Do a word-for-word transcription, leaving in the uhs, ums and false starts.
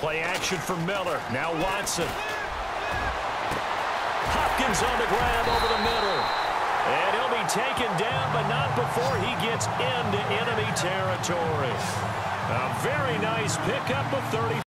Play action for Miller. Now Watson. Hopkins on the grab over the middle. And he'll be taken down, but not before he gets into enemy territory. A very nice pickup of thirty.